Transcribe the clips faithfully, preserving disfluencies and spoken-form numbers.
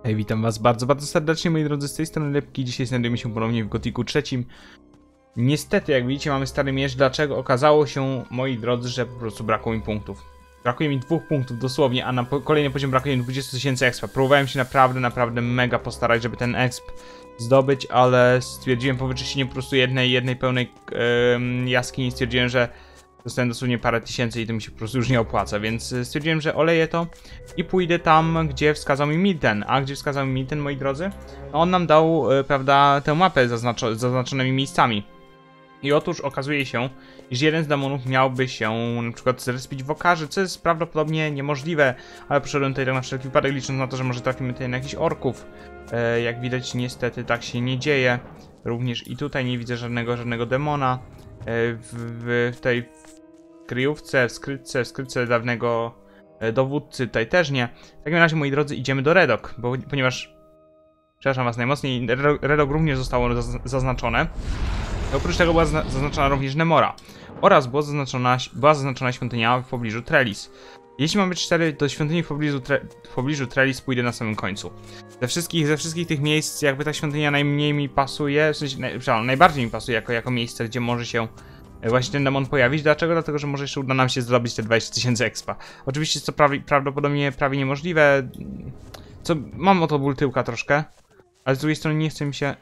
Hej, witam was bardzo, bardzo serdecznie, moi drodzy, z tej strony Lepki. Dzisiaj znajdujemy się ponownie w Gothicu trzecim. Niestety, jak widzicie, mamy stary miecz. Dlaczego? Okazało się, moi drodzy, że po prostu brakło mi punktów. Brakuje mi dwóch punktów dosłownie, a na po kolejny poziom brakuje mi dwadzieścia tysięcy expa. Próbowałem się naprawdę, naprawdę mega postarać, żeby ten exp zdobyć, ale stwierdziłem po wyczyszczeniu po prostu jednej, jednej pełnej yy, jaskini, stwierdziłem, że dostałem dosłownie parę tysięcy i to mi się po prostu już nie opłaca, więc stwierdziłem, że oleję to i pójdę tam, gdzie wskazał mi Milten. A gdzie wskazał mi Milten, moi drodzy? No on nam dał, yy, prawda, tę mapę zaznaczo z zaznaczonymi miejscami. I otóż okazuje się, iż jeden z demonów miałby się na przykład zrespić w Okarze, co jest prawdopodobnie niemożliwe, ale poszedłem tutaj tak na wszelki wypadek, licząc na to, że może trafimy tutaj na jakichś orków. E, jak widać, niestety tak się nie dzieje. Również i tutaj nie widzę żadnego, żadnego demona. E, w, w tej kryjówce, w skrytce, w skrytce dawnego e, dowódcy tutaj też nie. W takim razie, moi drodzy, idziemy do Redok, bo, ponieważ, przepraszam was najmocniej, Redok również zostało zaznaczone. Oprócz tego była zaznaczona również Nemora oraz była zaznaczona, była zaznaczona świątynia w pobliżu Trellis. Jeśli mamy cztery, to świątyni w pobliżu, tre, w pobliżu Trellis pójdę na samym końcu. Ze wszystkich, ze wszystkich tych miejsc jakby ta świątynia najmniej mi pasuje, w sensie, naj, najbardziej mi pasuje jako, jako miejsce, gdzie może się właśnie ten demon pojawić. Dlaczego? Dlatego, że może jeszcze uda nam się zdobyć te dwadzieścia tysięcy expa. Oczywiście jest to prawie, prawdopodobnie prawie niemożliwe, co mam o to ból tyłka troszkę, ale z drugiej strony nie chce mi się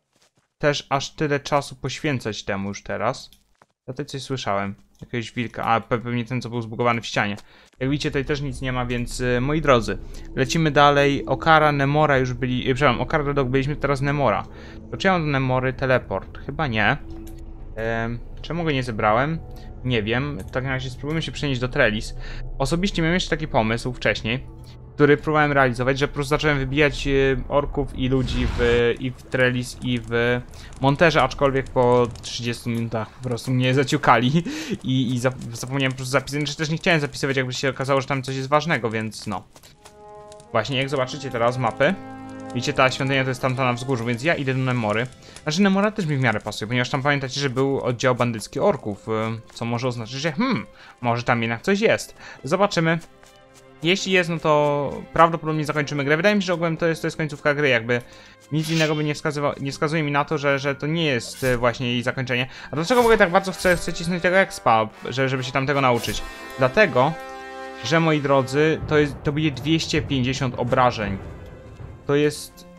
też aż tyle czasu poświęcać temu już teraz. Ja tutaj coś słyszałem. Jakiegoś wilka. A, pewnie ten, co był zbugowany w ścianie. Jak widzicie, tutaj też nic nie ma, więc yy, moi drodzy, lecimy dalej. Okara, Nemora już byli... Yy, przepraszam, Okara, Redok, byliśmy teraz Nemora. To czy ja mam do Nemory teleport? Chyba nie. Yy, czemu go nie zebrałem? Nie wiem. W takim razie spróbujmy się przenieść do Trellis. Osobiście miałem jeszcze taki pomysł wcześniej, który próbowałem realizować, że po prostu zacząłem wybijać orków i ludzi w, i w Trellis, i w Monterze, aczkolwiek po trzydziestu minutach po prostu mnie zaciukali i, i zapomniałem po prostu zapisać, czy też nie chciałem zapisywać, jakby się okazało, że tam coś jest ważnego, więc no. Właśnie, jak zobaczycie teraz mapy, widzicie, ta świątynia to jest tamta na wzgórzu, więc ja idę do Nemory. Znaczy, Nemora też mi w miarę pasuje, ponieważ tam pamiętacie, że był oddział bandycki orków, co może oznaczać, że hmm, może tam jednak coś jest. Zobaczymy. Jeśli jest, no to prawdopodobnie zakończymy grę. Wydaje mi się, że ogółem to jest, to jest końcówka gry, jakby nic innego by nie, wskazywa, nie wskazuje mi na to, że, że to nie jest właśnie jej zakończenie. A dlaczego w ogóle tak bardzo chcę, chcę cisnąć tego expa, że, żeby się tam tego nauczyć? Dlatego, że moi drodzy, to, jest, to będzie dwieście pięćdziesiąt obrażeń. To jest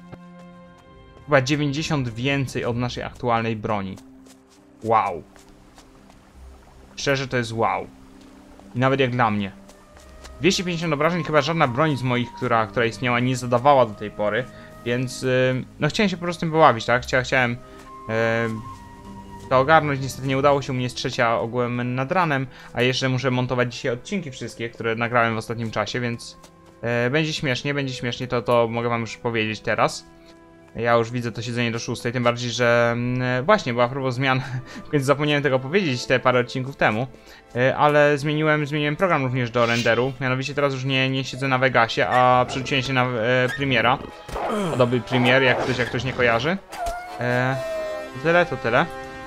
chyba dziewięćdziesiąt więcej od naszej aktualnej broni. Wow. Szczerze, to jest wow. I nawet jak dla mnie. dwieście pięćdziesiąt obrażeń, chyba żadna broń z moich, która, która istniała, nie zadawała do tej pory, więc yy, no chciałem się po prostu tym pobawić, tak? Chcia, chciałem yy, to ogarnąć, niestety nie udało się, u mnie jest trzecia ogółem nad ranem, a jeszcze muszę montować dzisiaj odcinki wszystkie, które nagrałem w ostatnim czasie, więc yy, będzie śmiesznie, będzie śmiesznie, to, to mogę wam już powiedzieć teraz. Ja już widzę to siedzenie do szóstej, tym bardziej, że yy, właśnie była próba zmian, więc zapomniałem tego powiedzieć te parę odcinków temu, yy, ale zmieniłem, zmieniłem program również do renderu, mianowicie teraz już nie, nie siedzę na Vegasie, a przerzuciłem się na yy, Premiera, Adobe Premiere, jak ktoś, jak ktoś nie kojarzy. Yy, tyle, to tyle.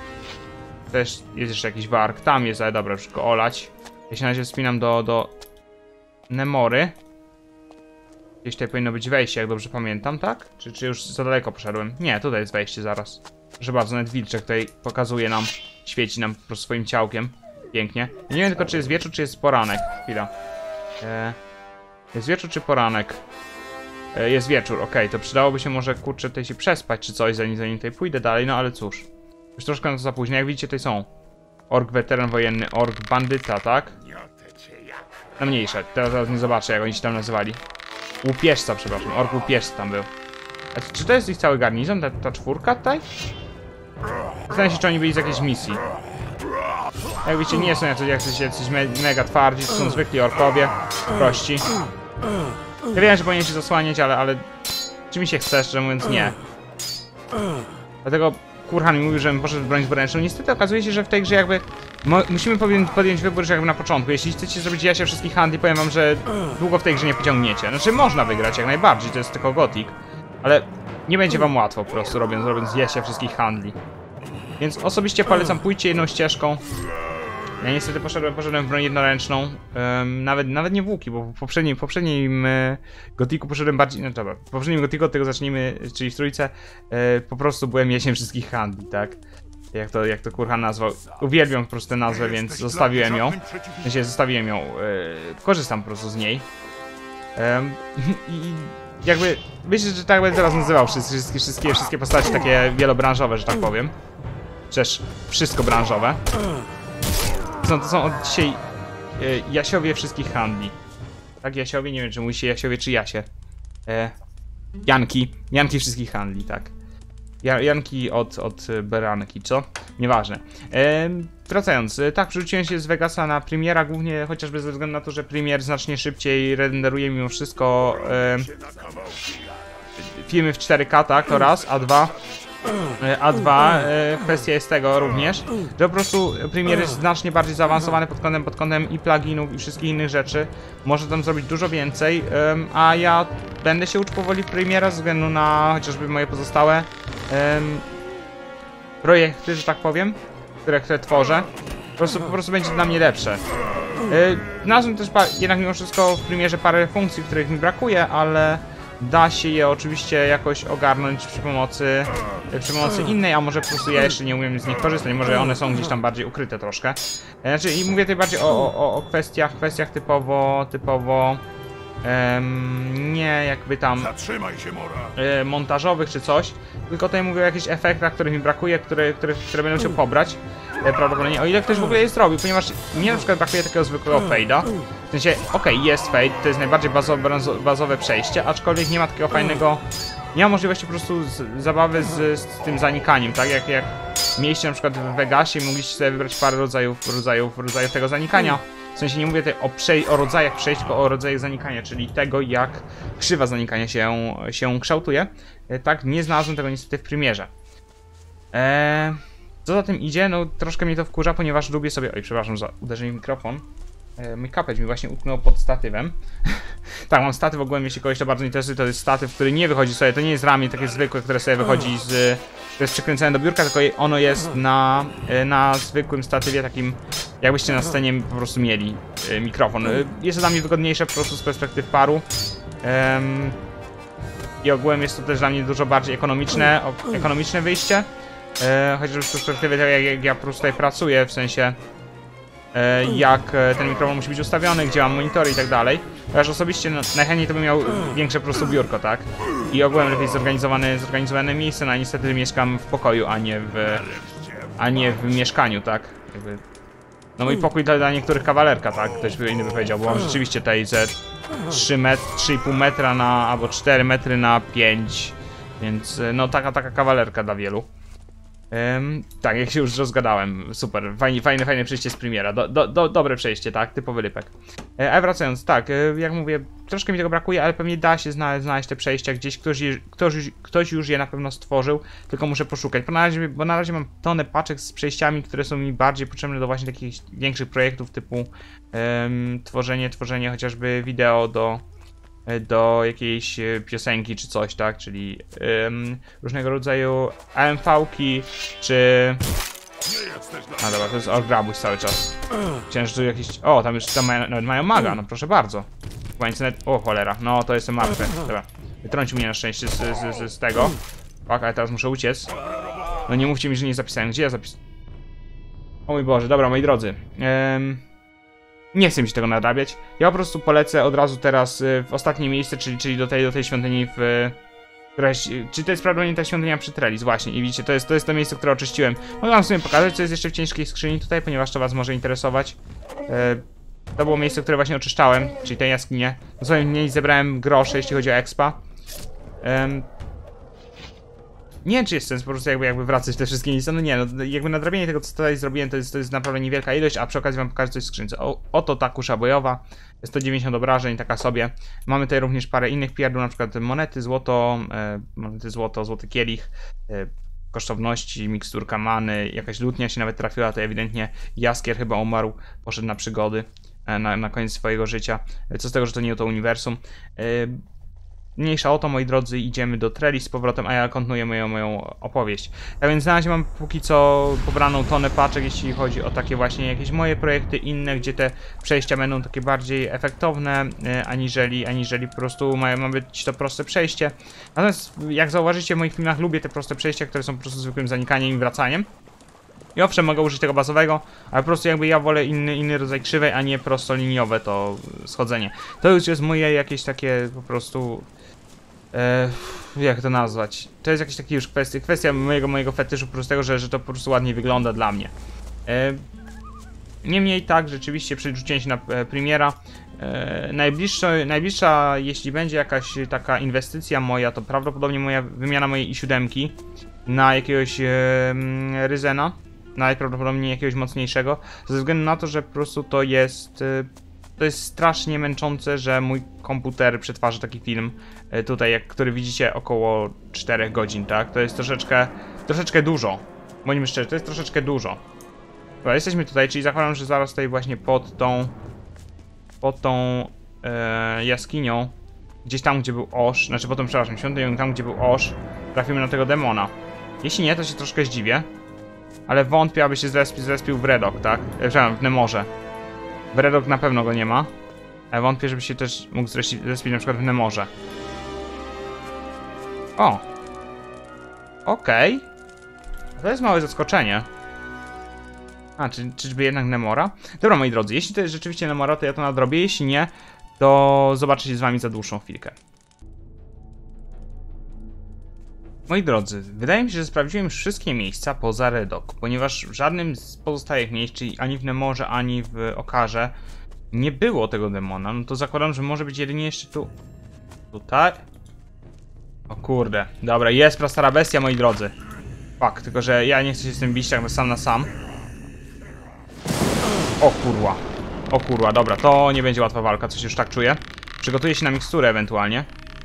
Też jest jeszcze jakiś wark, tam jest, ale dobra, już go olać. Ja się na razie wspinam do, do Nemory. Gdzieś tutaj powinno być wejście, jak dobrze pamiętam, tak? Czy, czy już za daleko poszedłem? Nie, tutaj jest wejście zaraz. Proszę bardzo, nawet wilczek tutaj pokazuje nam, świeci nam po prostu swoim ciałkiem. Pięknie. Ja nie wiem tylko, czy jest wieczór, czy jest poranek. Chwila. E, jest wieczór, czy poranek? E, jest wieczór, okej, okay. To przydałoby się może, kurczę, tutaj się przespać, czy coś, zanim, zanim tutaj pójdę dalej, no ale cóż. Już troszkę na to za późno, jak widzicie, tutaj są ork weteran wojenny, ork bandyta, tak? No mniejsze, teraz nie zobaczę, jak oni się tam nazywali. Łupieżca, przepraszam, ork łupieżca tam był. A czy to jest ich cały garnizon, ta, ta czwórka tutaj? Zastanawiam się, czy oni byli z jakiejś misji. Jak wiecie, nie są jacyś, jacyś, jacyś me, mega twardzi, to są zwykli orkowie, prości. Ja wiem, że powinien się zasłaniać, ale, ale... Czy mi się chce, szczerze mówiąc, nie. Dlatego Kurhan mi mówił, żebym poszedł w broń dwuręczną. Niestety okazuje się, że w tej grze jakby... Musimy podjąć wybór, że jakby na początku. Jeśli chcecie zrobić jasie wszystkich handli, powiem wam, że długo w tej grze nie pociągniecie. Znaczy można wygrać jak najbardziej, to jest tylko Gothic. Ale nie będzie wam łatwo po prostu robiąc, robiąc jasie wszystkich handli. Więc osobiście polecam, pójdźcie jedną ścieżką. Ja niestety poszedłem, poszedłem w broń jednoręczną, um, nawet, nawet nie w łuki, bo w poprzednim, w poprzednim e, gotiku poszedłem bardziej, no dobra, w poprzednim gotiku, od tego zacznijmy, czyli w trójce, e, po prostu byłem jesiem wszystkich handli, tak? Jak to, jak to kurwa nazwał. Uwielbiam po prostu tę nazwę, więc zostawiłem ją. W sensie zostawiłem ją, e, korzystam po prostu z niej. E, I jakby, myślę, że tak będę teraz nazywał wszystkie, wszystkie, wszystkie, wszystkie postacie takie wielobranżowe, że tak powiem. Przecież wszystko branżowe. Są, to są od dzisiaj e, Jasiowie wszystkich handli. Tak, Jasiowie? Nie wiem, czy mówi się Jasiowie, czy Jasie. E, Janki. Janki wszystkich handli, tak. Janki od, od Beranki, co? Nieważne. E, wracając, e, tak, przerzuciłem się z Vegasa na Premiera, głównie chociażby ze względu na to, że Premier znacznie szybciej renderuje mimo wszystko e, filmy w cztery K, tak, to raz, a dwa, e, a dwa, e, kwestia jest tego również, że po prostu Premier jest znacznie bardziej zaawansowany pod kątem, pod kątem i pluginów i wszystkich innych rzeczy. Może tam zrobić dużo więcej, e, a ja będę się uczył powoli w Premiera ze względu na chociażby moje pozostałe Um, projekty, że tak powiem, które, które tworzę, po prostu, po prostu będzie dla mnie lepsze. Yy, Znalazłem też jednak mimo wszystko w Premierze parę funkcji, których mi brakuje, ale da się je oczywiście jakoś ogarnąć przy pomocy, przy pomocy innej, a może po prostu ja jeszcze nie umiem z nich korzystać, może one są gdzieś tam bardziej ukryte troszkę. Znaczy, i mówię tutaj bardziej o, o, o kwestiach, kwestiach typowo, typowo Um, nie jakby tam e, montażowych czy coś, tylko tutaj mówię o jakichś efektach, których mi brakuje, które, które, które będę musiał pobrać e, prawdopodobnie, o ile ktoś w ogóle je zrobił, ponieważ mnie na przykład brakuje takiego zwykłego fade'a, w sensie, okej, okay, jest fade, to jest najbardziej bazowe, bazowe przejście, aczkolwiek nie ma takiego fajnego, nie ma możliwości po prostu z, zabawy z, z tym zanikaniem, tak, jak, jak mieliście na przykład w Vegasie i mogliście sobie wybrać parę rodzajów, rodzajów, rodzajów tego zanikania. W sensie nie mówię tutaj o, przej o rodzajach przejść, tylko o rodzajach zanikania, czyli tego, jak krzywa zanikania się, się kształtuje. E, tak, nie znalazłem tego niestety w Premierze. Eee, co za tym idzie? No troszkę mnie to wkurza, ponieważ lubię sobie... Oj, przepraszam za uderzenie w mikrofon. E, mój kapeć mi właśnie utknął pod statywem. Tak, mam statyw ogółem, jeśli kogoś to bardzo interesuje, to jest statyw, który nie wychodzi sobie, to nie jest ramię takie zwykłe, które sobie wychodzi z... To jest przykręcone do biurka, tylko ono jest na, na zwykłym statywie, takim jakbyście na scenie po prostu mieli e, mikrofon. Jest to dla mnie wygodniejsze po prostu z perspektyw paru. Ehm, I ogółem jest to też dla mnie dużo bardziej ekonomiczne, o, ekonomiczne wyjście. E, chociażby z perspektywy tego, jak, jak ja po prostu tutaj pracuję, w sensie e, jak ten mikrofon musi być ustawiony, gdzie mam monitory i tak dalej. Chociaż osobiście no, najchętniej to bym miał większe po prostu biurko, tak? I ogółem lepiej zorganizowane, zorganizowane miejsce, no a niestety mieszkam w pokoju, a nie w, a nie w mieszkaniu, tak? Jakby... No mój pokój dla, dla niektórych kawalerka, tak? Ktoś by inny by powiedział, bo mam rzeczywiście tutaj ze trzy metry, trzy i pół metra na, albo cztery metry na pięć, więc no taka, taka kawalerka dla wielu. Um, tak, jak się już rozgadałem, super, fajnie, fajne, fajne przejście z Premiera, do, do, do, dobre przejście, tak, typowy lypek. E, a wracając, tak, e, jak mówię, troszkę mi tego brakuje, ale pewnie da się znaleźć, znaleźć te przejścia, gdzieś ktoś, ktoś, ktoś już je na pewno stworzył, tylko muszę poszukać, bo na razie, bo na razie mam tonę paczek z przejściami, które są mi bardziej potrzebne do właśnie takich większych projektów typu um, tworzenie, tworzenie chociażby wideo do... do jakiejś piosenki czy coś, tak, czyli um, różnego rodzaju A M V-ki, czy... A dobra, to jest orgrabuś cały czas. Chciałem, że tu jakiś... O, tam już tam mają, nawet mają maga, no proszę bardzo. Chyba internet... O, cholera, no to jestem martwy. Dobra, wytrącił mnie na szczęście z, z, z, z tego. Tak, ale teraz muszę uciec. No nie mówcie mi, że nie zapisałem. Gdzie ja zapisałem? O mój Boże, dobra, moi drodzy. Um, Nie chcę mi się tego nadrabiać. Ja po prostu polecę od razu teraz w ostatnie miejsce, czyli, czyli do, tej, do tej świątyni w... Któraś, czy to jest prawdopodobnie ta świątynia przy Trellis, właśnie. I widzicie, to jest, to jest to miejsce, które oczyściłem. Mogę wam sobie pokazać, co jest jeszcze w ciężkiej skrzyni tutaj, ponieważ to was może interesować. E, to było miejsce, które właśnie oczyszczałem, czyli tę jaskinię. Dosłownie w niej zebrałem grosze, jeśli chodzi o expa. E, Nie wiem, czy jest sens po prostu jakby, jakby wracać te wszystkie miejsca, no nie, no jakby nadrabianie tego, co tutaj zrobiłem, to jest, to jest naprawdę niewielka ilość, a przy okazji wam pokażę coś w skrzynce. O, oto ta kusza bojowa, sto dziewięćdziesiąt obrażeń, taka sobie. Mamy tutaj również parę innych pierdół, na przykład monety, złoto, e, monety złoto, złoty kielich, e, kosztowności, miksturka many, jakaś lutnia się nawet trafiła, to ewidentnie Jaskier chyba umarł, poszedł na przygody e, na, na koniec swojego życia. E, co z tego, że to nie to uniwersum. E, mniejsza o to, moi drodzy, idziemy do Trellis z powrotem, a ja kontynuuję moją, moją opowieść. Tak więc na razie mam póki co pobraną tonę paczek, jeśli chodzi o takie właśnie jakieś moje projekty inne, gdzie te przejścia będą takie bardziej efektowne, e, aniżeli, aniżeli po prostu ma, ma być to proste przejście. Natomiast jak zauważycie w moich filmach, lubię te proste przejścia, które są po prostu zwykłym zanikaniem i wracaniem. I owszem, mogę użyć tego bazowego, ale po prostu jakby ja wolę inny, inny rodzaj krzywej, a nie prostoliniowe to schodzenie. To już jest moje jakieś takie po prostu... E, jak to nazwać? To jest jakieś takie już kwestia, kwestia mojego, mojego fetyszu po prostu tego, że, że to po prostu ładnie wygląda dla mnie. E, Niemniej tak, rzeczywiście przerzuciłem się na e, Premiera. E, najbliższa, najbliższa, jeśli będzie jakaś taka inwestycja moja, to prawdopodobnie moja wymiana mojej i siedem na jakiegoś e, Ryzena. Najprawdopodobniej jakiegoś mocniejszego, ze względu na to, że po prostu to jest to jest strasznie męczące, że mój komputer przetwarza taki film tutaj, jak, który widzicie, około czterech godzin, tak? To jest troszeczkę, troszeczkę dużo, bądźmy szczerzy, to jest troszeczkę dużo. Dobra, jesteśmy tutaj, czyli zakładam, że zaraz tutaj właśnie pod tą pod tą e, jaskinią, gdzieś tam, gdzie był Osh, znaczy potem, przepraszam, świątynią, tam, gdzie był Osh, trafimy na tego demona. Jeśli nie, to się troszkę zdziwię. Ale wątpię, aby się zrespił, zrespił w Redok, tak? E, przepraszam, w Nemorze. W Redok na pewno go nie ma. Ale wątpię, żeby się też mógł zrespić na przykład w Nemorze. O! Okej. Okay. To jest małe zaskoczenie. A, czy, czyżby jednak Nemora? Dobra, moi drodzy, jeśli to jest rzeczywiście Nemora, to ja to nadrobię. Jeśli nie, to zobaczę się z wami za dłuższą chwilkę. Moi drodzy, wydaje mi się, że sprawdziłem już wszystkie miejsca poza Redok, ponieważ w żadnym z pozostałych miejsc, czyli ani w Nemorze, ani w Okarze, nie było tego demona. No to zakładam, że może być jedynie jeszcze tu. Tutaj? O kurde, dobra, jest prastara bestia, moi drodzy. Fuck, tylko że ja nie chcę się z tym bić tak sam na sam. O kurwa. O kurwa, dobra, to nie będzie łatwa walka, coś już tak czuję. Przygotuję się na miksturę ewentualnie.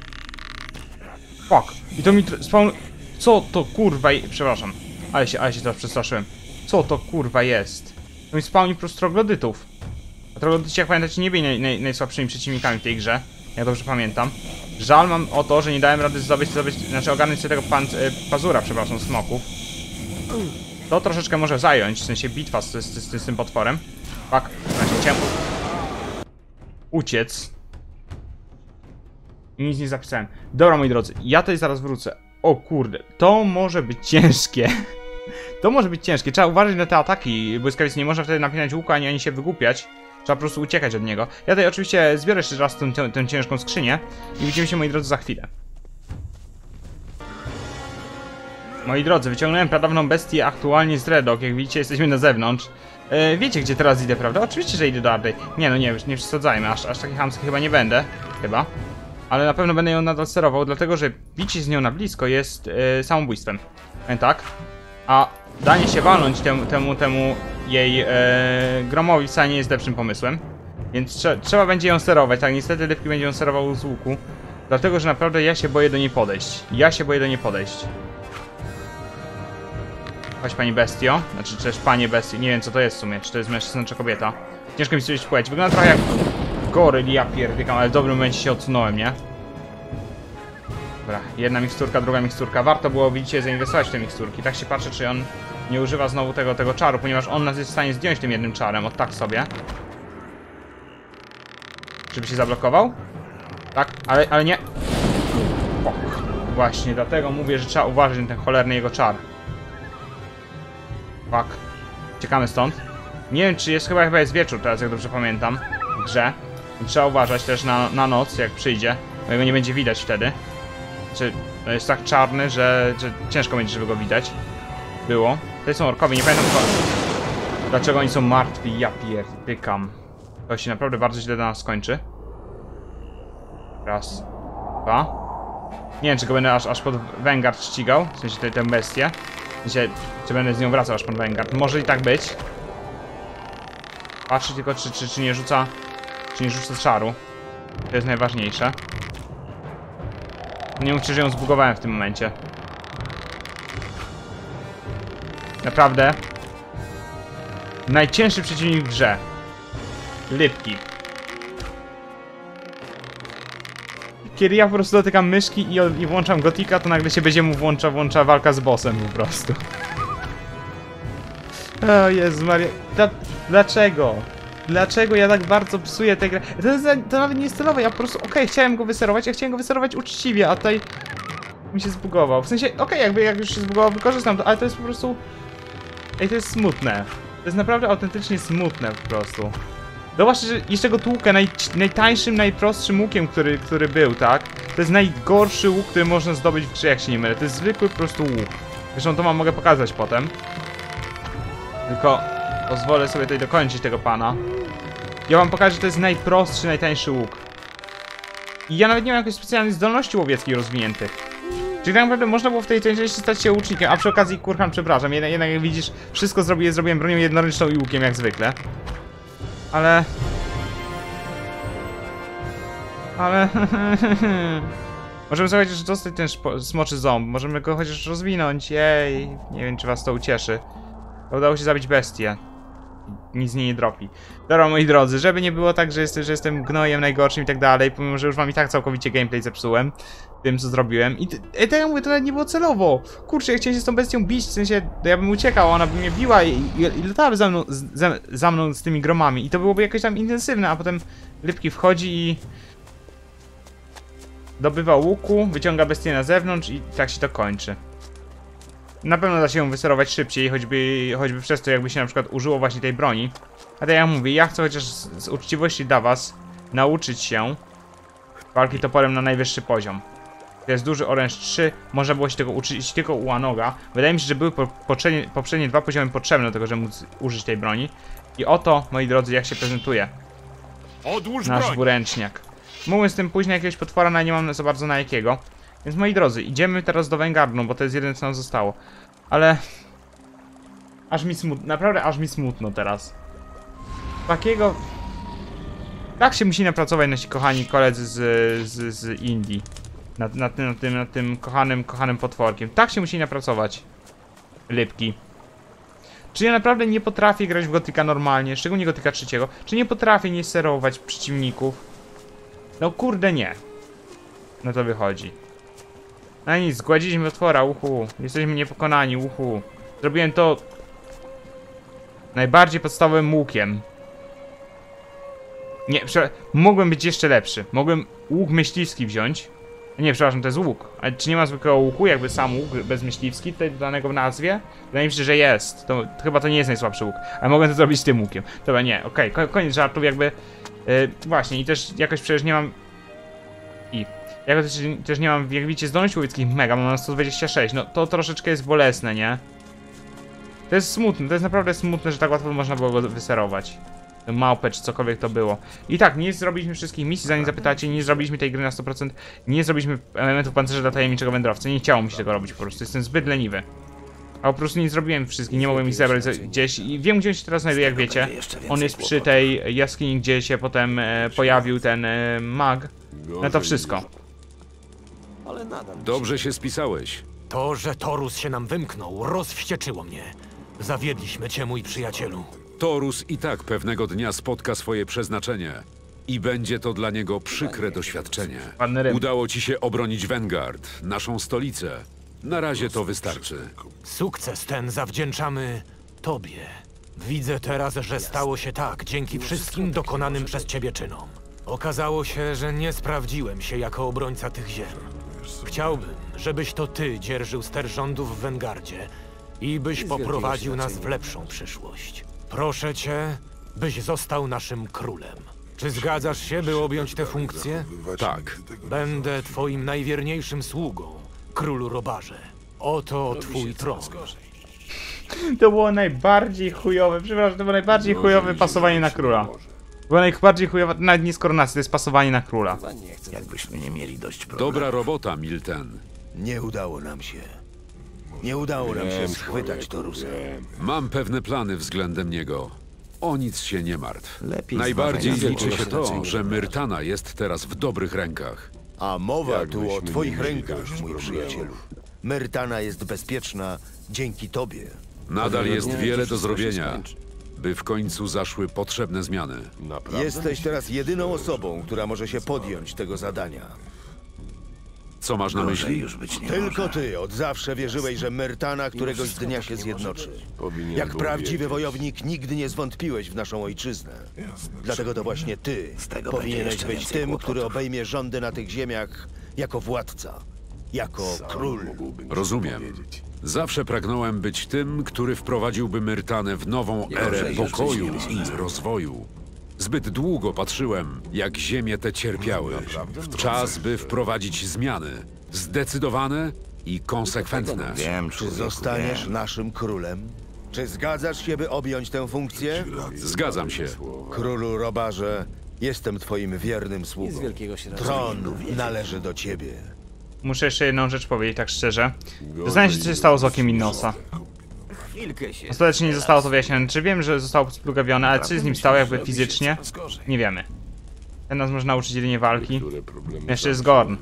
Fuck. I to mi spawn... Co to kurwa i... Przepraszam. Ale się, ale się teraz przestraszyłem. Co to kurwa jest? To mi spawni po prostu troglodytów. A troglodyci, jak pamiętacie, nie byli naj, naj, najsłabszymi przeciwnikami w tej grze. Ja dobrze pamiętam. Żal mam o to, że nie dałem rady zdobyć, zdobyć znaczy ogarnąć sobie tego pan, y, pazura, przepraszam, smoków. To troszeczkę może zająć, w sensie bitwa z, z, z, z tym potworem. Fuck. Znaczy chciałem... uciec. I nic nie zapisałem. Dobra, moi drodzy, ja tutaj zaraz wrócę. O kurde, to może być ciężkie. To może być ciężkie. Trzeba uważać na te ataki błyskawic. Nie można wtedy napinać łuku, ani, ani się wygłupiać. Trzeba po prostu uciekać od niego. Ja tutaj oczywiście zbiorę jeszcze raz tę, tę, tę ciężką skrzynię. I widzimy się, moi drodzy, za chwilę. Moi drodzy, wyciągnąłem pradawną bestię aktualnie z Redok. Jak widzicie, jesteśmy na zewnątrz. Yy, wiecie, gdzie teraz idę, prawda? Oczywiście, że idę do Ardej. Nie, no nie, nie przesadzajmy. Aż, aż taki chamski chyba nie będę. Chyba. Ale na pewno będę ją nadal sterował, dlatego że bicie z nią na blisko jest yy, samobójstwem. Yy, tak? A danie się walnąć temu, temu, temu jej yy, gromowi wcale nie jest lepszym pomysłem. Więc trze trzeba będzie ją sterować. Tak, niestety Lipki będzie ją sterował z łuku. Dlatego, że naprawdę ja się boję do niej podejść. Ja się boję do niej podejść. Chodź, pani bestio. Znaczy, też panie bestio. Nie wiem, co to jest w sumie. Czy to jest mężczyzna, czy kobieta. Ciężko mi stwierdzić płeć. Wygląda trochę jak goryl, ja pierdykam, ale w dobrym momencie się odsunąłem, nie? Dobra, jedna miksturka, druga miksturka. Warto było, widzicie, zainwestować w te miksturki. Tak się patrzę, czy on nie używa znowu tego, tego czaru, ponieważ on nas jest w stanie zdjąć tym jednym czarem. Od tak sobie. Żeby się zablokował? Tak, ale, ale nie. O, właśnie, dlatego mówię, że trzeba uważać na ten cholerny jego czar. Fuck. Uciekamy stąd. Nie wiem, czy jest, chyba, chyba jest wieczór teraz, jak dobrze pamiętam, w grze. Trzeba uważać też na, na noc, jak przyjdzie, bo jego nie będzie widać wtedy. Znaczy, to jest tak czarny, że, że ciężko będzie, żeby go widać. Było. Tutaj są orkowie, nie pamiętam tylko, dlaczego oni są martwi. Ja pierdykam. To się naprawdę bardzo źle dla nas skończy. Raz. Dwa. Nie wiem, czy go będę aż, aż pod Vanguard ścigał. W sensie tę, tę bestię. W sensie, czy będę z nią wracał aż pod Vanguard. Może i tak być. Patrzę tylko, czy, czy, czy nie rzuca... Czy nie rzuca czaru. To jest najważniejsze. Nie mówcie, że ją zbugowałem w tym momencie. Naprawdę. Najcięższy przeciwnik w grze. Lipki. kiedy ja po prostu dotykam myszki i, i włączam Gotika, to nagle się będzie mu włącza, włącza walka z bossem po prostu. O Jezu Maria, Dla, dlaczego? Dlaczego ja tak bardzo psuję tę grę? To, jest, to nawet nie jest celowe, ja po prostu, okej, okay, chciałem go wyserować, ja chciałem go wyserować uczciwie, a tutaj mi się zbugował. W sensie, okej, okay, jakby jak już się zbugował, wykorzystam to, ale to jest po prostu... Ej, to jest smutne. To jest naprawdę autentycznie smutne po prostu. Zobaczcie, że jeszcze go tłukę naj, najtańszym, najprostszym łukiem, który, który był, tak? To jest najgorszy łuk, który można zdobyć w grze, jak się nie mylę. To jest zwykły po prostu łuk. Zresztą to wam mogę pokazać potem. Tylko pozwolę sobie tutaj dokończyć tego pana. Ja wam pokażę, że to jest najprostszy, najtańszy łuk. I ja nawet nie mam jakiejś specjalnej zdolności łowieckiej rozwiniętych. Czyli tak naprawdę można było w tej części stać się łucznikiem, a przy okazji, kurhan, przepraszam, jednak, jednak jak widzisz, wszystko zrobiłem, zrobiłem bronią jednoręczną i łukiem, jak zwykle. Ale... Ale... Możemy sobie chociaż dostać ten smoczy ząb, możemy go chociaż rozwinąć, jej. Nie wiem, czy was to ucieszy. Udało się zabić bestię. Nic z niej nie dropi. Dobra, moi drodzy, żeby nie było tak, że, jest, że jestem gnojem najgorszym i tak dalej, pomimo, że już wam i tak całkowicie gameplay zepsułem tym, co zrobiłem. I tak jak mówię, to nawet nie było celowo. Kurczę, ja chciałem się z tą bestią bić, w sensie, ja bym uciekał, ona by mnie biła i, i, i latała za mną, za, za mną z tymi gromami. I to byłoby jakieś tam intensywne, a potem Lipki wchodzi i... dobywa łuku, wyciąga bestię na zewnątrz i tak się to kończy. Na pewno da się ją wyserować szybciej, choćby, choćby przez to, jakby się na przykład użyło właśnie tej broni. A tak jak mówię, ja chcę chociaż z, z uczciwości dla was nauczyć się walki toporem na najwyższy poziom. To jest duży oręż trzy, można było się tego uczyć tylko u Anoga. Wydaje mi się, że były po, poprzednie, poprzednie dwa poziomy potrzebne do tego, żeby móc użyć tej broni. I oto, moi drodzy, jak się prezentuje Odłóż nasz broń. dwuręczniak. Mógłbym z tym później jakiegoś potwora, ale nie mam za bardzo na jakiego. Więc moi drodzy, idziemy teraz do Vanguardu, bo to jest jedyne, co nam zostało. Ale... Aż mi smutno, naprawdę aż mi smutno teraz. Takiego... Tak się musi napracować nasi kochani koledzy z, z, z Indii. Nad, nad, tym, nad, tym, nad tym kochanym, kochanym potworkiem. Tak się musi napracować. Lipki. Czy ja naprawdę nie potrafię grać w Gotika normalnie, szczególnie Gotika trzeciego? Czy nie potrafię nie serować przeciwników? No kurde nie. No to wychodzi. No nic, zgładziliśmy otwora, uhu. Jesteśmy niepokonani, uhu. Zrobiłem to... najbardziej podstawowym łukiem. Nie, mogłem być jeszcze lepszy. Mogłem łuk myśliwski wziąć. Nie, przepraszam, to jest łuk. Ale czy nie ma zwykłego łuku, jakby sam łuk bezmyśliwski tutaj dodanego w nazwie? Wydaje mi się, że jest. To, to chyba to nie jest najsłabszy łuk. Ale mogłem to zrobić tym łukiem. Dobra, nie, okej, okay. Koniec żartów, jakby... Yy, właśnie, i też jakoś przecież nie mam... I... Ja też, też nie mam, jak widzicie, zdolności łowieckich mega, mam sto dwadzieścia sześć, no to troszeczkę jest bolesne, nie? To jest smutne, to jest naprawdę smutne, że tak łatwo można było go wyserować. Małpę, czy cokolwiek to było. I tak, nie zrobiliśmy wszystkich misji, zanim zapytacie, nie zrobiliśmy tej gry na sto procent, nie zrobiliśmy elementów pancerza dla tajemniczego wędrowcy, nie chciało mi się tego robić po prostu, jestem zbyt leniwy. A po prostu nie zrobiłem wszystkich, nie mogłem ich zebrać gdzieś i wiem, gdzie on się teraz znajduje, jak wiecie. On jest przy tej jaskini, gdzie się potem e, pojawił ten e, mag. No to wszystko. Dobrze się spisałeś. To, że Torus się nam wymknął, rozwścieczyło mnie. Zawiedliśmy cię, mój przyjacielu. Torus i tak pewnego dnia spotka swoje przeznaczenie. I będzie to dla niego przykre doświadczenie. Udało ci się obronić Vanguard, naszą stolicę. Na razie to wystarczy. Sukces ten zawdzięczamy tobie. Widzę teraz, że stało się tak dzięki wszystkim dokonanym przez ciebie czynom. Okazało się, że nie sprawdziłem się jako obrońca tych ziem. Chciałbym, żebyś to ty dzierżył ster rządów w Vanguardzie i byś poprowadził nas w lepszą przyszłość. Proszę cię, byś został naszym królem. Czy zgadzasz się, by objąć tę funkcję? Tak. Będę twoim najwierniejszym sługą, królu Robarze. Oto twój tron. To było najbardziej chujowe, przepraszam, to było najbardziej chujowe pasowanie na króla. Było najbardziej chujowe, nawet nie z koronacji, to jest pasowanie na króla. Jakbyśmy nie mieli dość problemu. Dobra robota, Milten. Nie udało nam się. Nie udało nam się schwytać Torusa. Mam pewne plany względem niego. O nic się nie martw. Lepiej Najbardziej zmawiaj liczy nas się to, znaczenie. że Myrtana jest teraz w dobrych rękach. A mowa tu o twoich rękach, mój przyjacielu. Myrtana jest bezpieczna dzięki tobie. Nadal jest wiele do zrobienia, by w końcu zaszły potrzebne zmiany. Jesteś teraz jedyną osobą, która może się podjąć tego zadania. Co masz na myśli? Tylko ty od zawsze wierzyłeś, że Myrtana któregoś dnia się zjednoczy. Jak prawdziwy wojownik nigdy nie zwątpiłeś w naszą ojczyznę. Dlatego to właśnie ty powinieneś być tym, który obejmie rządy na tych ziemiach jako władca, jako król. Rozumiem. Zawsze pragnąłem być tym, który wprowadziłby Myrtanę w nową erę pokoju i rozwoju. Zbyt długo patrzyłem, jak ziemie te cierpiały. Czas, by wprowadzić zmiany. Zdecydowane i konsekwentne. Wiem, czy zostaniesz naszym królem? Czy zgadzasz się, by objąć tę funkcję? Zgadzam się. Królu Robarze, jestem twoim wiernym sługą. Tron należy do ciebie. Muszę jeszcze jedną rzecz powiedzieć, tak szczerze. Zastanawiam się, co się stało z okiem Innosa. Ostatecznie nie zostało to wyjaśnione. Czy wiem, że zostało splugawione, ale co się z nim stało jakby fizycznie? Nie wiemy. Ten nas może nauczyć jedynie walki. Jeszcze jest Gorn.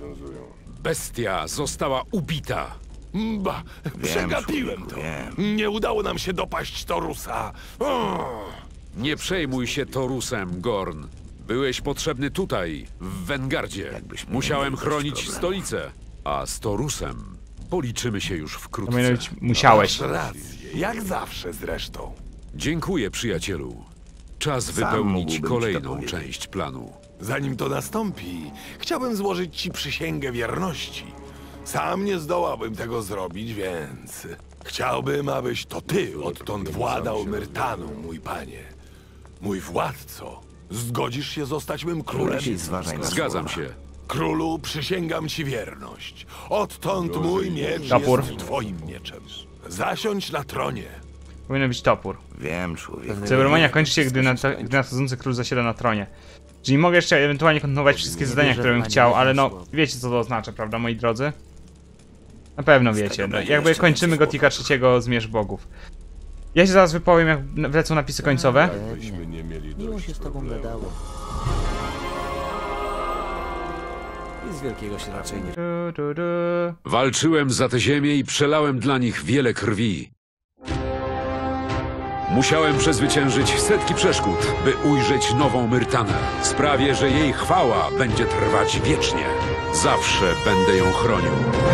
Bestia została ubita. Ba, przegapiłem to. Nie udało nam się dopaść Torusa. O! Nie przejmuj się Torusem, Gorn. Byłeś potrzebny tutaj, w Wengardzie. Musiałem chronić stolicę. A z Torusem policzymy się już wkrótce. Mianowicie musiałeś. Masz rację, jak zawsze zresztą. Dziękuję, przyjacielu. Czas wypełnić kolejną część planu. Zanim to nastąpi, chciałbym złożyć ci przysięgę wierności. Sam nie zdołałbym tego zrobić, więc chciałbym, abyś to ty odtąd władał Myrtaną, mój panie. Mój władco, zgodzisz się zostać mym królem? Zgadzam się. Królu, przysięgam ci wierność. Odtąd mój miecz Topór. jest twoim mieczem. Zasiądź na tronie. Powinien być topór. Wiem, człowiek. Ceremonia kończy się, gdy, na, gdy nadchodzący król zasiada na tronie. Czyli mogę jeszcze ewentualnie kontynuować wszystkie zadania, które bym chciał, ale no, wiecie co to oznacza, prawda, moi drodzy? Na pewno wiecie. No, jakby kończymy Gotika trzeciego Zmierzch Bogów. Ja się zaraz wypowiem, jak wlecą napisy końcowe. Miło się z tobą gadało. Nic wielkiego się raczej nie... Du, du, du. Walczyłem za tę ziemię i przelałem dla nich wiele krwi. Musiałem przezwyciężyć setki przeszkód, by ujrzeć nową Myrtanę. Sprawię, że jej chwała będzie trwać wiecznie. Zawsze będę ją chronił.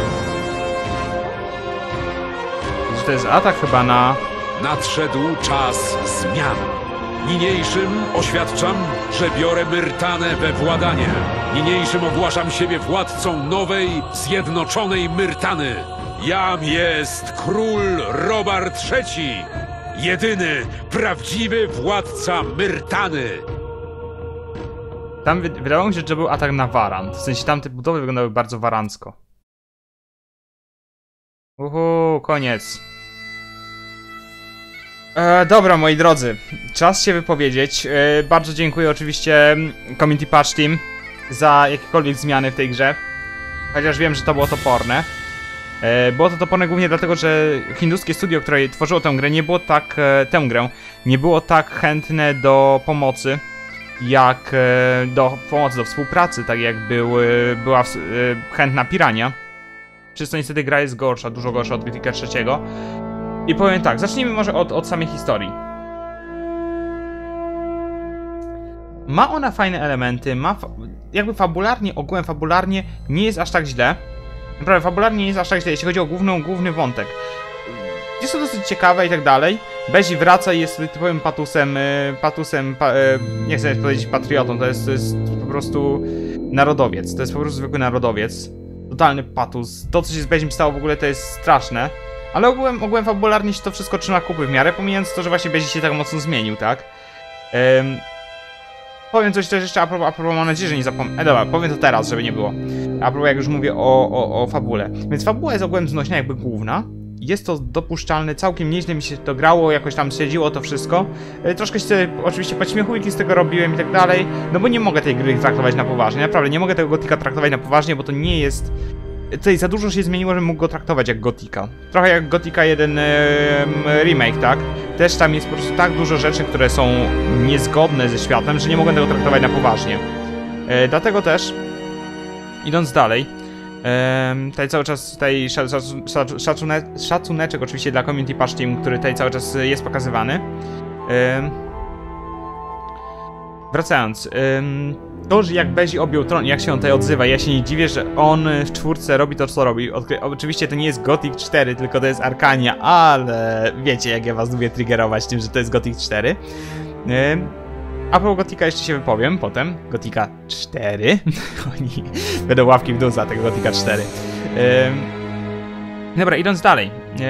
To jest atak chyba na... Nadszedł czas zmian. Niniejszym oświadczam, że biorę Myrtanę we władanie. Niniejszym ogłaszam siebie władcą nowej, zjednoczonej Myrtany. Jam jest król Robar trzeci. Jedyny, prawdziwy władca Myrtany. Tam wy wydawało mi się, że to był atak na Warant. W sensie tamte budowy wyglądały bardzo warancko. Uhu, koniec. E, dobra, moi drodzy, czas się wypowiedzieć. E, bardzo dziękuję oczywiście Community Patch Team za jakiekolwiek zmiany w tej grze. Chociaż wiem, że to było toporne. E, było to toporne głównie dlatego, że hinduskie studio, które tworzyło tę grę, nie było tak, e, tę grę, nie było tak chętne do pomocy, jak e, do pomocy, do współpracy, tak jak był, e, była e, chętna Pirania. Przez to niestety gra jest gorsza, dużo gorsza od Gotika trzeciego. I powiem tak, zacznijmy może od, od samej historii. Ma ona fajne elementy, ma fa jakby fabularnie, ogółem fabularnie nie jest aż tak źle. Naprawdę fabularnie nie jest aż tak źle, jeśli chodzi o główną, główny wątek. Jest to dosyć ciekawe i tak dalej. Bezi wraca i jest typowym patusem, patusem, pa, nie chcę powiedzieć patriotą, to jest, to jest po prostu narodowiec. To jest po prostu zwykły narodowiec. Totalny patus. To, co się z Bezim stało w ogóle, to jest straszne. Ale ogółem, ogółem fabularnie się to wszystko trzyma kupy w miarę, pomijając to, że właśnie Bezi się tak mocno zmienił, tak? Um, powiem coś też jeszcze a propos, a propos, mam nadzieję, że nie zapomnę. E, dobra, powiem to teraz, żeby nie było. A propos, jak już mówię o, o, o fabule. Więc fabuła jest ogółem znośna, jakby główna. Jest to dopuszczalne, całkiem nieźle mi się to grało, jakoś tam śledziło to wszystko. E, troszkę się oczywiście podśmiechujki z tego robiłem i tak dalej, no bo nie mogę tej gry traktować na poważnie, naprawdę nie mogę tego Gotika traktować na poważnie, bo to nie jest... Tutaj za dużo się zmieniło, żebym mógł go traktować jak Gotika. Trochę jak Gotika jeden e, remake, tak? Też tam jest po prostu tak dużo rzeczy, które są niezgodne ze światem, że nie mogę tego traktować na poważnie. E, dlatego też, idąc dalej, Um, tutaj cały czas tutaj szacunek, szacuneczek oczywiście dla Community Patch Team, który tutaj cały czas jest pokazywany. Um, wracając, um, To, że jak Bezi objął tron, jak się on tutaj odzywa, ja się nie dziwię, że on w czwórce robi to, co robi. Odkry oczywiście to nie jest Gothic cztery, tylko to jest Arkania, ale wiecie, jak ja was lubię triggerować tym, że to jest Gothic cztery. Yy, a propos Gotika jeszcze się wypowiem potem. Gotika cztery. Oni będą ławki w dół za tego Gotika cztery. Yy, dobra, idąc dalej. Yy,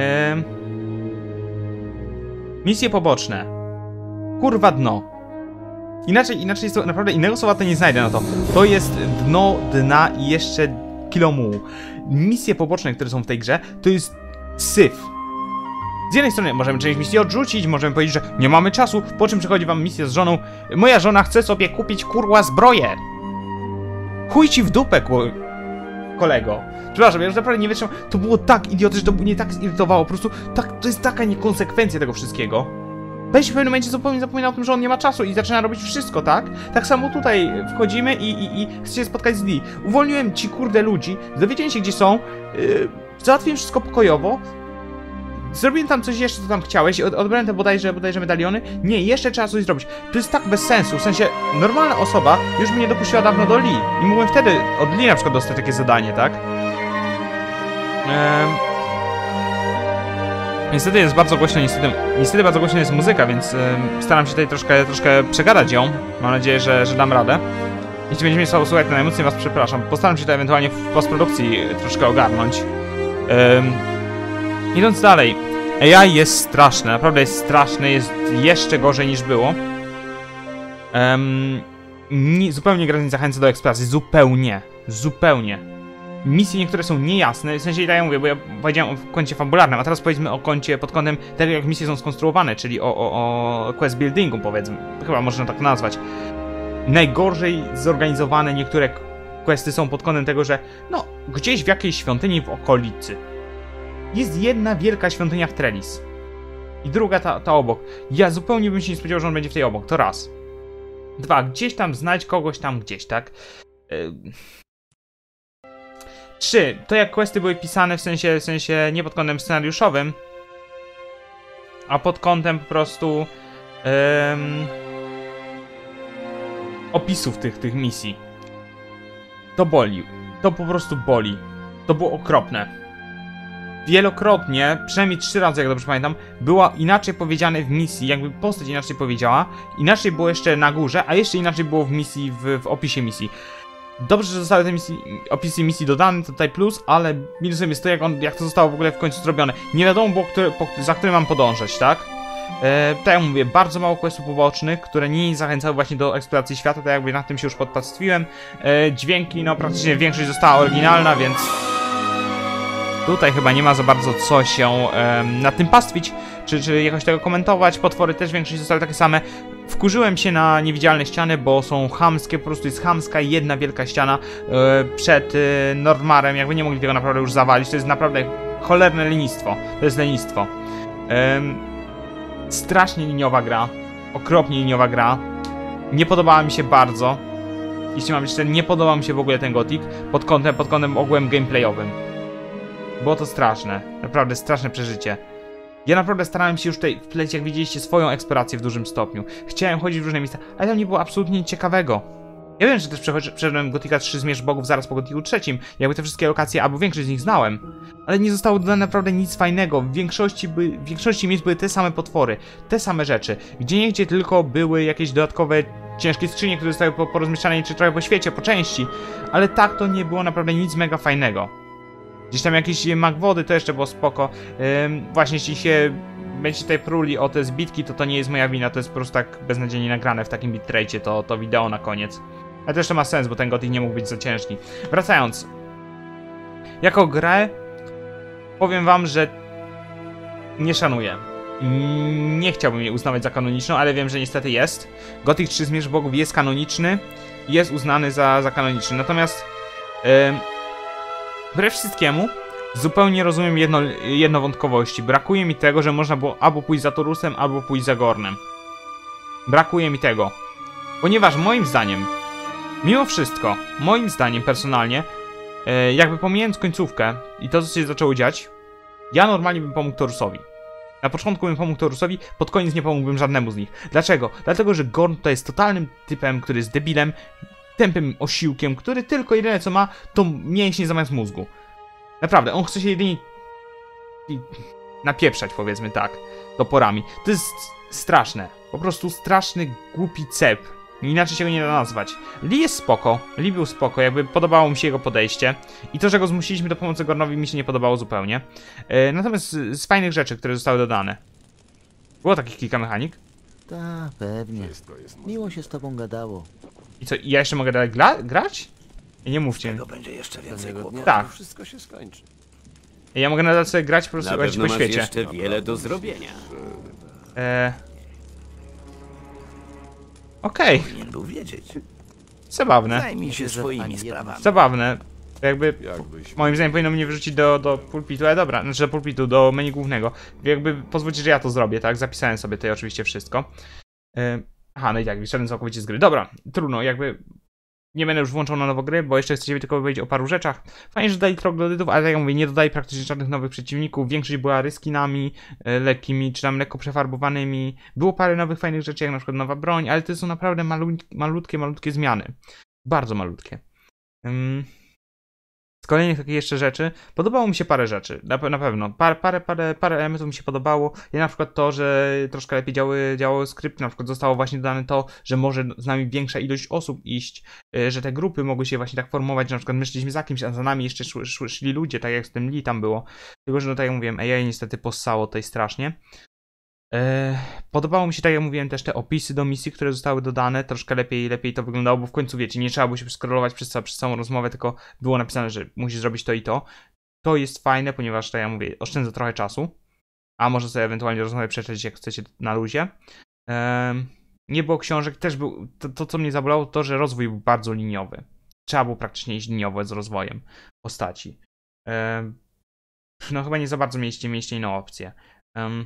misje poboczne. Kurwa dno. Inaczej, inaczej jest to naprawdę innego słowa to nie znajdę na to. To jest dno dna i jeszcze kilo mułu. Misje poboczne, które są w tej grze, to jest syf. Z jednej strony możemy część misji odrzucić, możemy powiedzieć, że nie mamy czasu, po czym przychodzi wam misja z żoną. Moja żona chce sobie kupić kurwa zbroję. Chuj ci w dupę, kolego. Przepraszam, ja już naprawdę nie wytrzymam. To było tak idiotyczne, to mnie tak zirytowało. Po prostu tak, to jest taka niekonsekwencja tego wszystkiego. Weź w pewnym momencie zupełnie zapomina o tym, że on nie ma czasu i zaczyna robić wszystko, tak? Tak samo tutaj wchodzimy i, i, i chcę się spotkać z Lee. Uwolniłem ci kurde ludzi, dowiedziałem się gdzie są, yy, załatwiłem wszystko pokojowo, zrobiłem tam coś jeszcze, co tam chciałeś, od, odbrałem te bodajże, bodajże medaliony. Nie, jeszcze trzeba coś zrobić. To jest tak bez sensu, w sensie normalna osoba już mnie dopuściła dawno do Lee i mógłbym wtedy od Lee na przykład dostać takie zadanie, tak? Ehm... Niestety jest bardzo głośno, niestety, niestety bardzo głośno jest muzyka, więc yy, staram się tutaj troszkę, troszkę przegadać ją. Mam nadzieję, że, że dam radę. Jeśli będzie mnie słabo słuchać, to najmocniej was przepraszam. Postaram się to ewentualnie w postprodukcji troszkę ogarnąć. Yy, idąc dalej. A I jest straszne, naprawdę jest straszne, jest jeszcze gorzej niż było. Yy, nie, zupełnie gra nie zachęca do eksploracji, zupełnie, zupełnie. Misje niektóre są niejasne, w sensie tak jak mówię, bo ja powiedziałem o kącie fabularnym, a teraz powiedzmy o kącie pod kątem tego, jak misje są skonstruowane, czyli o, o, o quest buildingu, powiedzmy, chyba można tak nazwać. Najgorzej zorganizowane niektóre questy są pod kątem tego, że no, gdzieś w jakiejś świątyni w okolicy jest jedna wielka świątynia w Trellis i druga ta, ta obok. Ja zupełnie bym się nie spodziewał, że on będzie w tej obok, to raz. Dwa, gdzieś tam znajdź kogoś tam gdzieś, tak? Yy... Trzy, to jak questy były pisane, w sensie, w sensie nie pod kątem scenariuszowym, a pod kątem po prostu um, opisów tych, tych misji. To boli. To po prostu boli. To było okropne. Wielokrotnie, przynajmniej trzy razy, jak dobrze pamiętam, było inaczej powiedziane w misji, jakby postać inaczej powiedziała, inaczej było jeszcze na górze, a jeszcze inaczej było w misji, w, w opisie misji. Dobrze, że zostały te misji, opisy misji dodane, to tutaj plus, ale minusem jest to, jak, on, jak to zostało w ogóle w końcu zrobione. Nie wiadomo było, który, po, za którym mam podążać, tak? E, tak jak mówię, bardzo mało questów pobocznych, które nie zachęcały właśnie do eksploracji świata, tak jakby nad tym się już podpastwiłem. E, dźwięki, no praktycznie większość została oryginalna, więc tutaj chyba nie ma za bardzo co się e, nad tym pastwić, czy, czy jakoś tego komentować. Potwory też większość zostały takie same. Wkurzyłem się na niewidzialne ściany, bo są chamskie, po prostu jest chamska jedna wielka ściana e, przed e, Nordmarem, jakby nie mogli tego naprawdę już zawalić, to jest naprawdę cholerne lenistwo, to jest lenistwo. E, strasznie liniowa gra, okropnie liniowa gra, nie podobała mi się bardzo, jeśli mam jeszcze, nie podobał mi się w ogóle ten Gothic pod kątem, pod kątem ogółem gameplayowym. Było to straszne, naprawdę straszne przeżycie. Ja naprawdę starałem się już tutaj wplecić, jak widzieliście, swoją eksplorację w dużym stopniu. Chciałem chodzić w różne miejsca, ale tam nie było absolutnie nic ciekawego. Ja wiem, że też przeszedłem Gotika trzy Zmierzch Bogów zaraz po Gotiku trzecim, jakby te wszystkie lokacje, albo większość z nich znałem. Ale nie zostało dodane naprawdę nic fajnego. W większości, by, w większości miejsc były te same potwory, te same rzeczy. Gdzieniegdzie tylko były jakieś dodatkowe ciężkie skrzynie, które zostały porozmieszczane czy trochę po świecie, po części. Ale tak to nie było naprawdę nic mega fajnego. Gdzieś tam jakiś mak wody to jeszcze było spoko. Ym, właśnie jeśli się będziecie tutaj pruli o te zbitki, to to nie jest moja wina, to jest po prostu tak beznadziejnie nagrane w takim bitrate'cie, to, to wideo na koniec. Ale to jeszcze ma sens, bo ten Gothic nie mógł być za ciężki. Wracając. Jako grę powiem wam, że nie szanuję. Nie chciałbym jej uznawać za kanoniczną, ale wiem, że niestety jest. Gothic trzy Zmierzch Bogów jest kanoniczny, jest uznany za, za kanoniczny. Natomiast yy, wbrew wszystkiemu zupełnie rozumiem jedno, jednowątkowości. Brakuje mi tego, że można było albo pójść za Torusem, albo pójść za Gornem. Brakuje mi tego. Ponieważ moim zdaniem, mimo wszystko, moim zdaniem personalnie, yy, jakby pomijając końcówkę i to, co się zaczęło dziać, ja normalnie bym pomógł Torusowi. Na początku bym pomógł Torusowi, pod koniec nie pomógłbym żadnemu z nich. Dlaczego? Dlatego, że Gorn to jest totalnym typem, który jest debilem, tępym osiłkiem, który tylko jedyne co ma, to mięśnie zamiast mózgu. Naprawdę, on chce się jedynie napieprzać, powiedzmy tak, toporami. To jest straszne. Po prostu straszny, głupi cep. Inaczej się go nie da nazwać. Lee jest spoko. Lee był spoko, jakby podobało mi się jego podejście. I to, że go zmusiliśmy do pomocy Gornowi, mi się nie podobało zupełnie. Yy, natomiast z, z fajnych rzeczy, które zostały dodane. Było takich kilka mechanik. Tak, pewnie. Miło się z tobą gadało. I co, ja jeszcze mogę dalej gra grać? I nie mówcie. Tego będzie jeszcze więcej kłopotów. Tak. Wszystko się skończy. Ja mogę nadal sobie grać po prostu Na po pewno masz świecie. jeszcze wiele do zrobienia. Eee... Okej. Okay. Powinien był wiedzieć. Zabawne. Zajmij się swoimi sprawami. Zabawne. Jakby, Jakbyś... moim zdaniem powinno mnie wyrzucić do, do pulpitu, ale dobra, znaczy do pulpitu, do menu głównego. Jakby pozwólcie, że ja to zrobię, tak? Zapisałem sobie tutaj oczywiście wszystko. Yy, aha, no i tak, wyszedłem całkowicie z gry. Dobra, trudno, jakby nie będę już włączał na nowo gry, bo jeszcze chcę tylko powiedzieć o paru rzeczach. Fajnie, że dodali troglodytów, ale tak jak mówię, nie dodali praktycznie żadnych nowych przeciwników. Większość była ryskinami, yy, lekkimi, czy tam lekko przefarbowanymi. Było parę nowych fajnych rzeczy, jak na przykład nowa broń, ale to są naprawdę malut malutkie, malutkie zmiany. Bardzo malutkie. Yy. Z kolejnych takich jeszcze rzeczy, podobało mi się parę rzeczy, na, na pewno, parę, parę, parę, parę elementów mi się podobało, ja na przykład to, że troszkę lepiej działały, działały skrypty, na przykład zostało właśnie dodane to, że może z nami większa ilość osób iść, że te grupy mogły się właśnie tak formować, że na przykład my szliśmy za kimś, a za nami jeszcze szły, szły, szli ludzie, tak jak z tym Lee tam było, tylko że no tak jak mówiłem, A I niestety possało tutaj strasznie. Eee, podobało mi się, tak jak mówiłem, też te opisy do misji, które zostały dodane, troszkę lepiej lepiej to wyglądało, bo w końcu wiecie, nie trzeba było się scrollować przez, przez całą rozmowę, tylko było napisane, że musisz zrobić to i to. To jest fajne, ponieważ, tak jak mówię, oszczędza trochę czasu, a może sobie ewentualnie rozmowę przeczytać, jak chcecie na luzie. Eee, nie było książek, też był, to, to co mnie zabolało, to, że rozwój był bardzo liniowy. Trzeba było praktycznie iść liniowo z rozwojem postaci. Eee, no chyba nie za bardzo mieliście, mieliście inną opcję. Eee,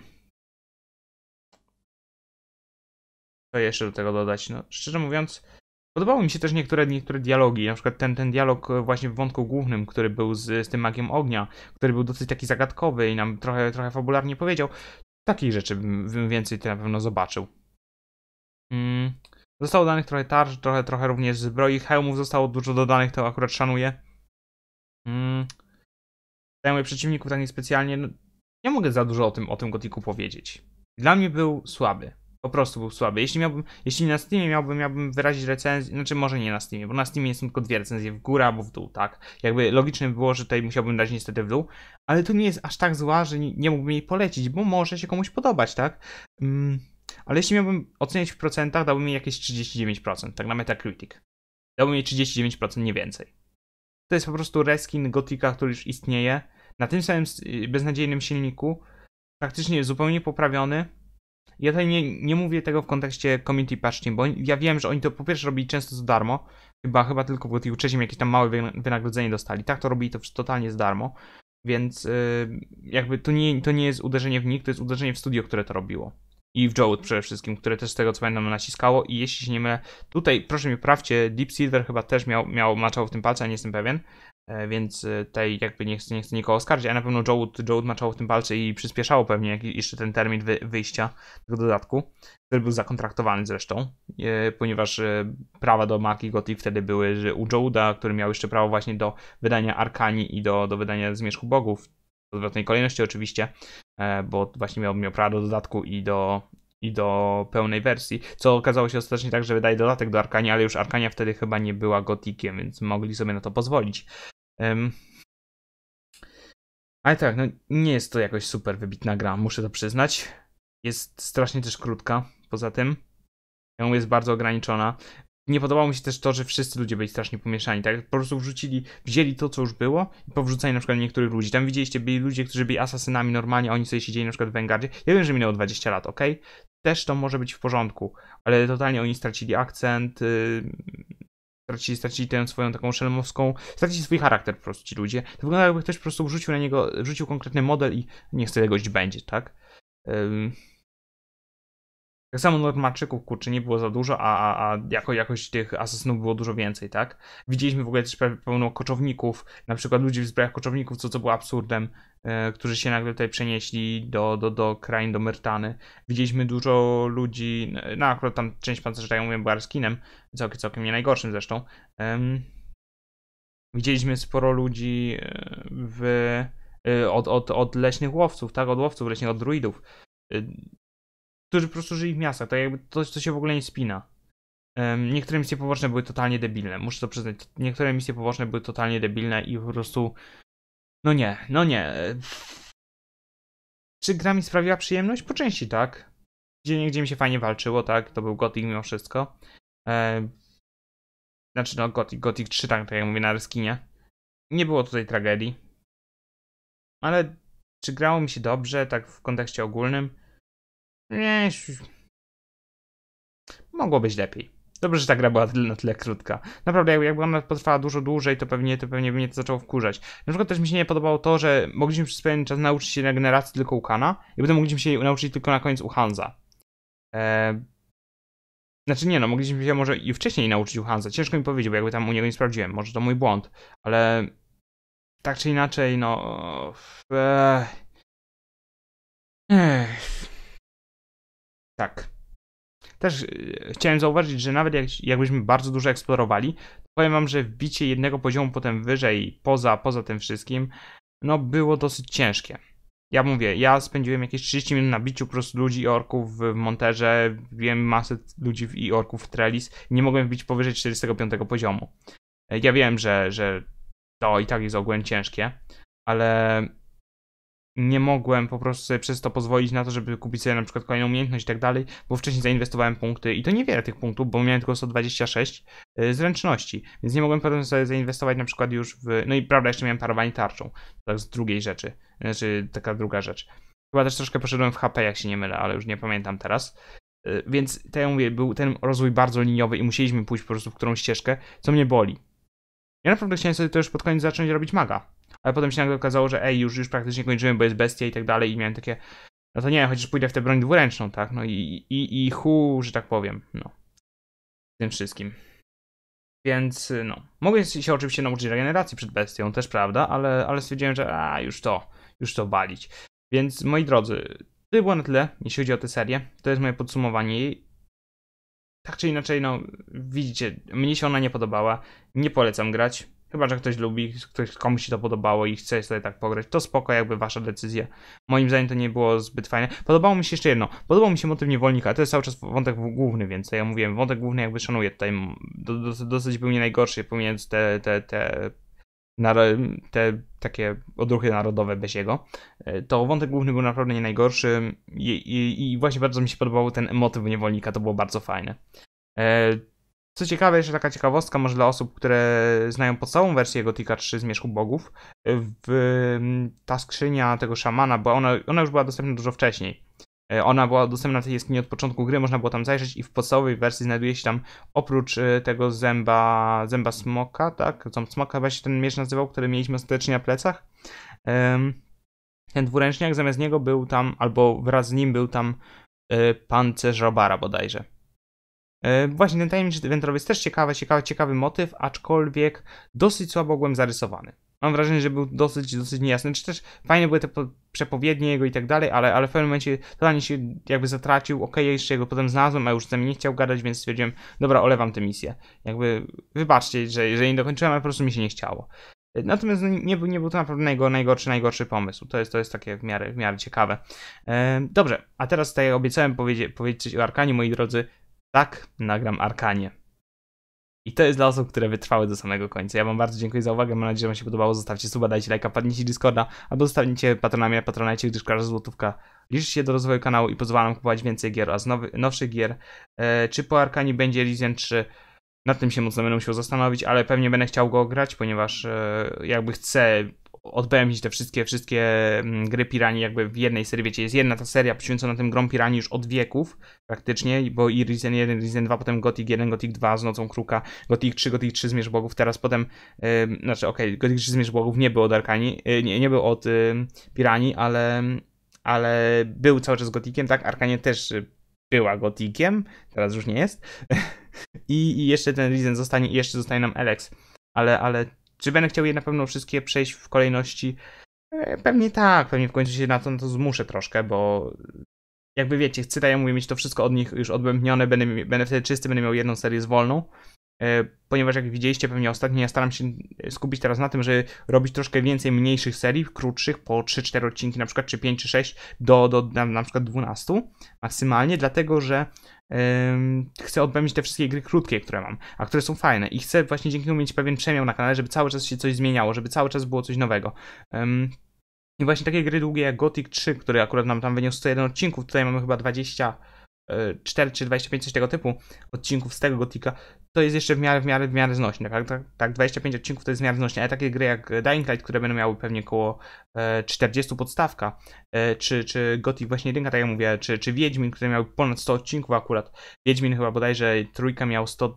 Co jeszcze do tego dodać? No, szczerze mówiąc, podobały mi się też niektóre, niektóre dialogi, na przykład ten, ten dialog właśnie w wątku głównym, który był z, z tym Magią Ognia, który był dosyć taki zagadkowy i nam trochę, trochę fabularnie powiedział. Takich rzeczy bym więcej to na pewno zobaczył. Mm. Zostało dodanych trochę tarcz, trochę, trochę również zbroi, hełmów zostało dużo dodanych, to akurat szanuję. Mm. Zajmuję przeciwników tak niespecjalnie, no, nie mogę za dużo o tym, o tym Gothicu powiedzieć. Dla mnie był słaby. Po prostu był słaby. Jeśli miałbym, jeśli na Steamie miałbym, miałbym wyrazić recenzję, znaczy może nie na Steamie, bo na Steamie są tylko dwie recenzje, w górę albo w dół, tak? Jakby logiczne by było, że tutaj musiałbym dać niestety w dół, ale to nie jest aż tak zła, że nie, nie mógłbym jej polecić, bo może się komuś podobać, tak? Mm, ale jeśli miałbym oceniać w procentach, dałbym jej jakieś trzydzieści dziewięć procent, tak na Metacritic. Dałbym jej trzydzieści dziewięć procent, nie więcej. To jest po prostu reskin Gothica, który już istnieje, na tym samym beznadziejnym silniku, praktycznie zupełnie poprawiony. Ja tutaj nie, nie mówię tego w kontekście community patch team, bo ja wiem, że oni to po pierwsze robili często za darmo, chyba, chyba tylko w Gothicu trzecim jakieś tam małe wynagrodzenie dostali, tak to robili to totalnie za darmo, więc yy, jakby to nie, to nie jest uderzenie w nich, to jest uderzenie w studio, które to robiło. I w Jowood przede wszystkim, które też z tego co pamiętam naciskało i jeśli się nie mylę, tutaj proszę mnie poprawcie, Deep Silver chyba też miał, miał maczało w tym palce, a nie jestem pewien, e, więc tutaj jakby nie chcę, nie chcę nikogo oskarżyć, a na pewno Jowood, Jowood maczało w tym palce i przyspieszało pewnie jak jeszcze ten termin wy, wyjścia tego dodatku, który był zakontraktowany zresztą, e, ponieważ e, prawa do marki Gothic wtedy były że u Jowooda, który miał jeszcze prawo właśnie do wydania Arkanii i do, do wydania Zmierzchu Bogów, w odwrotnej kolejności oczywiście, bo właśnie miał, miał prawo do dodatku i do, i do pełnej wersji, co okazało się ostatecznie tak, że wydaje dodatek do Arkanii, ale już Arkania wtedy chyba nie była Gothiciem, więc mogli sobie na to pozwolić. Um, ale tak, no nie jest to jakoś super wybitna gra, muszę to przyznać. Jest strasznie też krótka, poza tym. Ją jest bardzo ograniczona. Nie podobało mi się też to, że wszyscy ludzie byli strasznie pomieszani, tak? Po prostu wrzucili, wzięli to, co już było i powrzucali na przykład niektórych ludzi. Tam widzieliście, byli ludzie, którzy byli asasynami normalnie, a oni sobie siedzieli na przykład w Vanguardzie. Ja wiem, że minęło dwadzieścia lat, ok? Też to może być w porządku, ale totalnie oni stracili akcent, yy, stracili, stracili tę swoją taką szelmowską, stracili swój charakter po prostu ci ludzie. To wygląda jakby ktoś po prostu wrzucił na niego, wrzucił konkretny model i niech sobie gość będzie, tak? Yy. Tak samo Normaczyków, kurczę, nie było za dużo, a, a, a jako jakoś tych asasynów było dużo więcej, tak? Widzieliśmy w ogóle też pełno koczowników, na przykład ludzi w zbrojach koczowników, co, co było absurdem, e, którzy się nagle tutaj przenieśli do, do, do krain, do Myrtany. Widzieliśmy dużo ludzi, no akurat tam część pancerzy, tak jak mówiłem, była skinem, całkiem, całkiem nie najgorszym zresztą. Um, widzieliśmy sporo ludzi w, od, od, od leśnych łowców, tak? Od łowców leśnych, od druidów, którzy po prostu żyli w miastach, to jakby to, to się w ogóle nie spina. Um, niektóre misje poboczne były totalnie debilne, muszę to przyznać. Niektóre misje poboczne były totalnie debilne i po prostu... No nie, no nie. Czy gra mi sprawiła przyjemność? Po części tak. Gdzie niegdzie mi się fajnie walczyło, tak? To był Gothic mimo wszystko. E... Znaczy no Gothic, Gothic trzy, tak, tak jak mówię na reskinie. Nie było tutaj tragedii. Ale czy grało mi się dobrze, tak w kontekście ogólnym? Nie, mogło być lepiej. Dobrze, że ta gra była na tyle krótka. Naprawdę, jakby ona potrwała dużo dłużej, to pewnie, to pewnie by mnie to zaczęło wkurzać. Na przykład też mi się nie podobało to, że mogliśmy przez pewien czas nauczyć się regeneracji tylko u Kana i potem mogliśmy się jej nauczyć tylko na koniec u Hansa. Eee... Znaczy nie no, mogliśmy się może i wcześniej nauczyć u Hansa. Ciężko mi powiedzieć, bo jakby tam u niego nie sprawdziłem. Może to mój błąd, ale tak czy inaczej, no... Eee... Eee... Tak. Też yy, chciałem zauważyć, że nawet jak, jakbyśmy bardzo dużo eksplorowali, to powiem wam, że wbicie jednego poziomu potem wyżej, poza, poza tym wszystkim, no było dosyć ciężkie. Ja mówię, ja spędziłem jakieś trzydzieści minut na biciu po prostu ludzi i orków w Monterze, wiem masę ludzi i orków w Trellis i nie mogłem wbić powyżej czterdziestego piątego poziomu. Ja wiem, że, że to i tak jest ogólnie ciężkie, ale... nie mogłem po prostu sobie przez to pozwolić na to, żeby kupić sobie na przykład kolejną umiejętność i tak dalej, bo wcześniej zainwestowałem punkty i to niewiele tych punktów, bo miałem tylko sto dwadzieścia sześć zręczności, więc nie mogłem potem sobie zainwestować na przykład już w... No i prawda, jeszcze miałem parowanie tarczą, tak z drugiej rzeczy, znaczy taka druga rzecz. Chyba też troszkę poszedłem w H P, jak się nie mylę, ale już nie pamiętam teraz. Więc, tak jak mówię, był ten rozwój bardzo liniowy i musieliśmy pójść po prostu w którąś ścieżkę, co mnie boli. Ja naprawdę chciałem sobie to już pod koniec zacząć robić maga. Ale potem się nagle okazało, że ej, już, już praktycznie kończyłem, bo jest bestia i tak dalej i miałem takie, no to nie, chociaż pójdę w tę broń dwuręczną, tak, no i, i, i hu, że tak powiem, no, z tym wszystkim. Więc, no, mogę się oczywiście nauczyć regeneracji przed bestią, też prawda, ale, ale stwierdziłem, że a, już to, już to balić. Więc, moi drodzy, to było na tyle, jeśli chodzi o tę serię, to jest moje podsumowanie jej. Tak czy inaczej, no, widzicie, mnie się ona nie podobała, nie polecam grać. Chyba, że ktoś lubi, ktoś, komuś się to podobało i chce sobie tak pograć, to spoko, jakby wasza decyzja. Moim zdaniem to nie było zbyt fajne. Podobało mi się jeszcze jedno, podobał mi się motyw niewolnika, a to jest cały czas wątek główny, więc ja mówiłem, wątek główny jakby szanuję tutaj, do, do, dosyć był nie najgorszy, pomijając te, te, te, te takie odruchy narodowe bez jego. To wątek główny był naprawdę nie najgorszy i, i, i właśnie bardzo mi się podobał ten motyw niewolnika, to było bardzo fajne. Co ciekawe, jeszcze taka ciekawostka, może dla osób, które znają podstawową wersję Gothica trzy Zmierzchu Bogów, w, ta skrzynia tego szamana, bo ona, ona już była dostępna dużo wcześniej. Ona była dostępna w tej jaskini od początku gry, można było tam zajrzeć i w podstawowej wersji znajduje się tam oprócz tego zęba, zęba smoka, tak? Ząb smoka chyba się ten miecz nazywał, który mieliśmy ostatecznie na plecach. Ten dwuręczniak, zamiast niego był tam, albo wraz z nim był tam pancerz robara bodajże. Właśnie ten tajemniczy wędrowiec jest też ciekawy, ciekawy, ciekawy motyw, aczkolwiek dosyć słabo ogółem zarysowany. Mam wrażenie, że był dosyć, dosyć niejasny, czy też fajne były te przepowiednie jego i tak dalej, ale, ale w pewnym momencie totalnie się jakby zatracił, okej, okay, jeszcze go potem znalazłem, a już z nami nie chciał gadać, więc stwierdziłem, dobra, olewam tę misję. Jakby, wybaczcie, że, że nie dokończyłem, ale po prostu mi się nie chciało. Natomiast nie był, nie był to naprawdę najgor, najgorszy, najgorszy pomysł. To jest, to jest takie w miarę, w miarę ciekawe. E, dobrze, a teraz tak jak obiecałem powiedzieć, powiedzieć o Arkanie, moi drodzy, tak, nagram Arkanie. I to jest dla osób, które wytrwały do samego końca. Ja wam bardzo dziękuję za uwagę, mam nadzieję, że wam się podobało. Zostawcie suba, dajcie lajka, padnijcie Discorda, albo zostawcie patronami na Patronite, gdyż każda złotówka liczy się do rozwoju kanału i pozwala nam kupować więcej gier oraz nowy, nowszych gier. E, czy po Arkanie będzie Risen trzy? Nad tym się mocno będę musiał zastanowić, ale pewnie będę chciał go grać, ponieważ e, jakby chcę odbędzić te wszystkie, wszystkie gry Piranii jakby w jednej serii, wiecie, jest jedna ta seria poświęcona tym grom Piranii już od wieków praktycznie, bo i Risen jeden, Risen dwa, potem Gothic jeden, Gothic dwa z Nocą Kruka, Gothic trzy, Gothic trzy Zmierzch Bogów, teraz potem, yy, znaczy okej, okay, Gothic trzy Zmierzch Bogów nie był od Arkanii, yy, nie, nie był od yy, Piranii, ale, ale był cały czas Gothiciem, tak, Arkanie też yy, była Gothikiem, teraz już nie jest. I, I jeszcze ten Risen zostanie, jeszcze zostanie nam Elex. Ale, ale czy będę chciał je na pewno wszystkie przejść w kolejności? E, pewnie tak, pewnie w końcu się na to, na to zmuszę troszkę, bo jakby wiecie, chcę, tak jak mówię, mieć to wszystko od nich już odbębnione, będę, będę wtedy czysty, będę miał jedną serię z wolną. E, ponieważ jak widzieliście pewnie ostatnio, ja staram się skupić teraz na tym, żeby robić troszkę więcej mniejszych serii, krótszych, po trzy cztery odcinki na przykład, czy pięć czy sześć do, do na, na przykład dwunastu maksymalnie, dlatego że Ym, chcę odbędzić te wszystkie gry krótkie, które mam, a które są fajne i chcę właśnie dzięki temu mieć pewien przemiał na kanale, żeby cały czas się coś zmieniało, żeby cały czas było coś nowego. Ym, I właśnie takie gry długie jak Gothic trzy, który akurat nam tam wyniósł sto jeden odcinków, tutaj mamy chyba dwadzieścia cztery czy dwadzieścia pięć, coś tego typu odcinków z tego Gothica, to jest jeszcze w miarę, w miarę, w miarę znośne, tak? Tak, tak, dwadzieścia pięć odcinków to jest w miarę znośne, ale takie gry jak Dying Light, które będą miały pewnie około e, czterdzieści podstawka, e, czy, czy Gothic właśnie jedynka, tak jak mówię, czy, czy Wiedźmin, który miał ponad sto odcinków akurat, Wiedźmin chyba bodajże trójka miał sto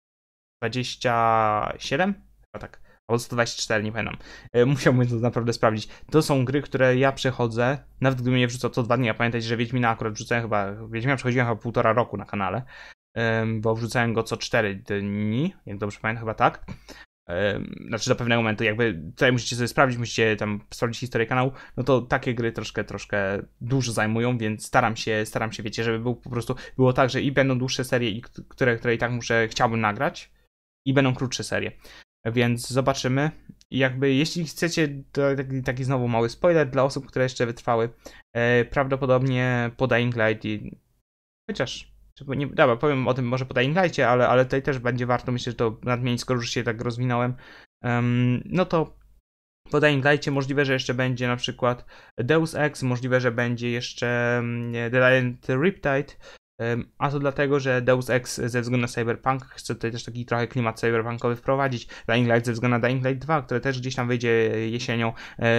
dwadzieścia siedem? Chyba tak. Albo sto dwadzieścia cztery, nie pamiętam. E, musiałbym to naprawdę sprawdzić. To są gry, które ja przechodzę, nawet gdybym je wrzucał co dwa dni, a pamiętajcie, że Wiedźmina akurat wrzucałem chyba, Wiedźmina przechodziłem chyba półtora roku na kanale, um, bo wrzucałem go co cztery dni, jak dobrze pamiętam, chyba tak. Um, znaczy do pewnego momentu, jakby tutaj musicie sobie sprawdzić, musicie tam sprawdzić historię kanału, no to takie gry troszkę, troszkę dużo zajmują, więc staram się, staram się, wiecie, żeby był po prostu, było tak, że i będą dłuższe serie, i które, które i tak muszę, chciałbym nagrać, i będą krótsze serie. Więc zobaczymy. Jakby jeśli chcecie, to taki, taki znowu mały spoiler dla osób, które jeszcze wytrwały. E, prawdopodobnie po Dying Light i... Chociaż... Nie, dobra, powiem o tym może po Dying Lightie, ale, ale tutaj też będzie warto, myślę, że to nadmienić, skoro już się tak rozwinąłem. Um, no to po Dying Lightie możliwe, że jeszcze będzie na przykład Deus Ex, możliwe, że będzie jeszcze The Island Riptide. A to dlatego, że Deus Ex ze względu na Cyberpunk chce tutaj też taki trochę klimat cyberpunkowy wprowadzić. Dying Light ze względu na Dying Light dwa, które też gdzieś tam wyjdzie jesienią.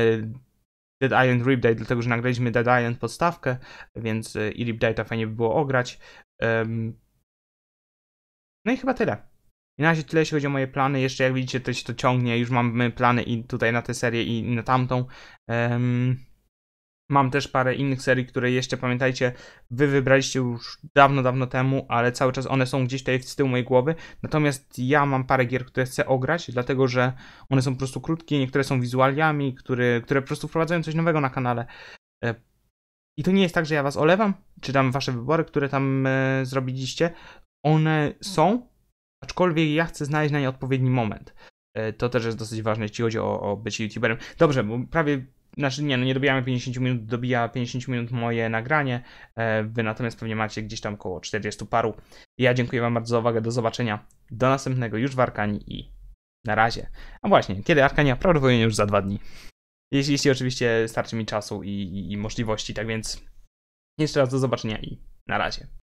Dead Island Riptide, dlatego że nagraliśmy Dead Island podstawkę, więc i Riptide'a fajnie by było ograć. No i chyba tyle. I na razie tyle, jeśli chodzi o moje plany. Jeszcze jak widzicie, to się to ciągnie. Już mamy plany i tutaj na tę serię i na tamtą. Mam też parę innych serii, które jeszcze, pamiętajcie, wy wybraliście już dawno, dawno temu, ale cały czas one są gdzieś tutaj z tyłu mojej głowy. Natomiast ja mam parę gier, które chcę ograć, dlatego że one są po prostu krótkie, niektóre są wizualiami, które, które po prostu wprowadzają coś nowego na kanale. I to nie jest tak, że ja was olewam, czy tam wasze wybory, które tam e, zrobiliście. One są, aczkolwiek ja chcę znaleźć na nie odpowiedni moment. E, to też jest dosyć ważne, jeśli chodzi o, o bycie youtuberem. Dobrze, bo prawie... Znaczy nie, no nie dobijamy pięćdziesiąt minut, dobija pięćdziesiąt minut moje nagranie, wy natomiast pewnie macie gdzieś tam około czterdziestu paru. Ja dziękuję wam bardzo za uwagę, do zobaczenia, do następnego już w Arkanii i na razie. A właśnie, kiedy Arkania? Prawdopodobnie już za dwa dni. Jeśli, jeśli oczywiście starczy mi czasu i, i, i możliwości, tak więc jeszcze raz do zobaczenia i na razie.